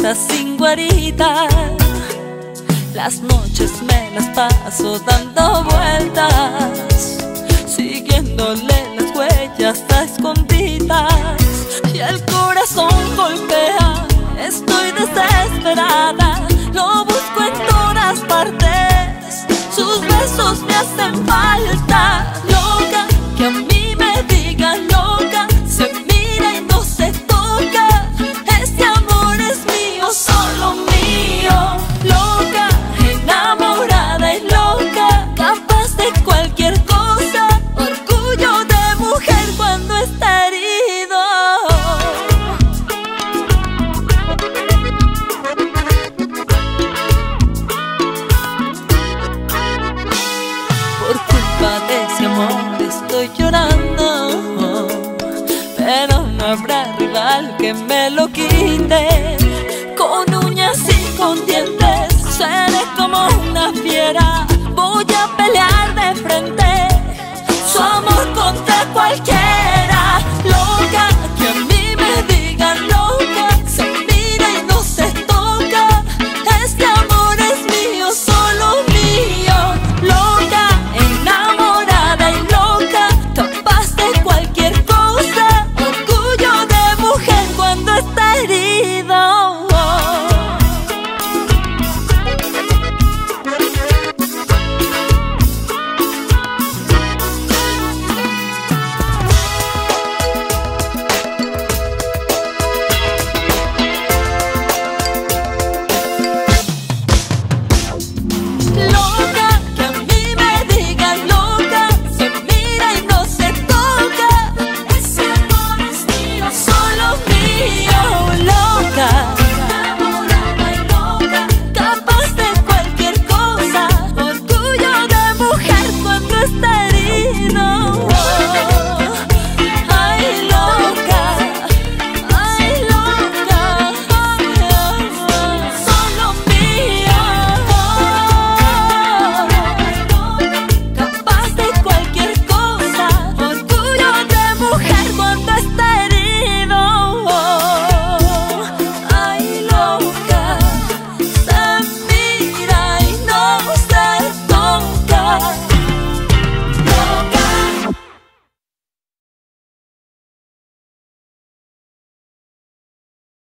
casa sin guarita. Las noches me las paso dando vueltas, siguiéndole las huellas a escondidas. Y el corazón golpea, estoy desesperada, lo busco en todas partes, sus besos me hacen falta. Loca, que a mí me digan loca, se mira y no se toca, este amor es mío, solo mío. Loca, enamorada y loca, capaz de cualquier cosa, orgullo de mujer cuando está herido. Por culpa de ese amor estoy llorando, pero no habrá rival que me lo quite. Con uñas y con dientes seré como una fiera,